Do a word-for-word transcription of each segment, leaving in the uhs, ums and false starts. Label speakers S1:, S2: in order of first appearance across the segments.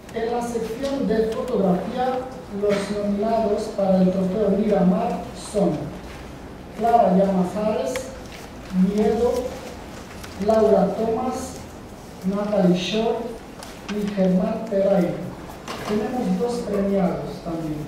S1: En la sección de fotografía, los nominados para el trofeo Miramar son Clara Llamazares, Miedo, Laura Thomas, Natalie Shore y Germán Pereira. Tenemos dos premiados también.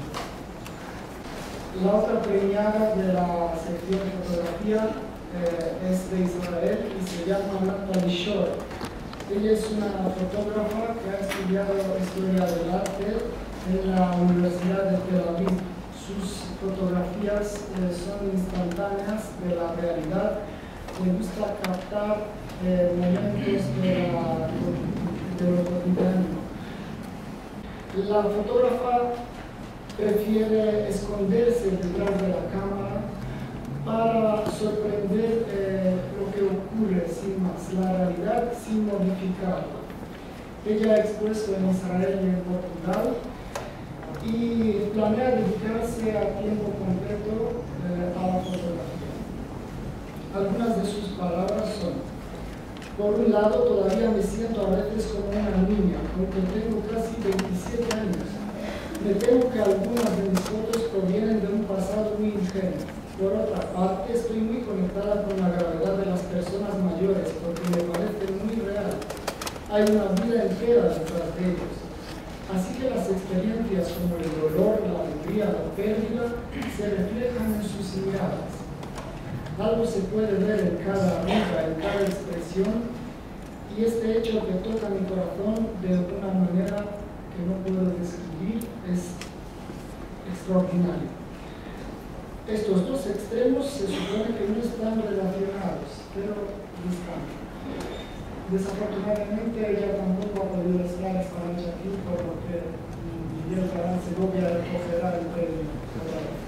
S1: La otra premiada de la sección de fotografía eh, es de Israel y se llama Natalie Shore. Ella es una fotógrafa que ha estudiado historia del arte en la Universidad de Tel Aviv. Sus fotografías eh, son instantáneas de la realidad. Le gusta captar eh, momentos de, la, de lo cotidiano. La fotógrafa prefiere esconderse detrás de la cámara para sorprender eh, lo que ocurre sin más, la realidad sin modificarla. Ella ha expuesto en Israel y en Portugal y planea dedicarse a tiempo completo eh, a la fotografía. Algunas de sus palabras son: por un lado, todavía me siento a veces como una niña, aunque tengo casi veintisiete años. Me temo que algunas de mis fotos provienen de un pasado muy ingenuo. Por otra parte, estoy muy conectada con la gravedad de las personas mayores, porque me parece muy real. Hay una vida entera detrás de ellos. Así que las experiencias como el dolor, la alegría, la pérdida, se reflejan en sus miradas. Algo se puede ver en cada arruga, en cada expresión, y este hecho que toca mi corazón de una manera que no puedo describir es extraordinario. Estos dos extremos se supone que no están relacionados, pero están. Desafortunadamente ella tampoco ha podido estar esta noche aquí, por lo que Miguel Galán Segovia recogerá el premio.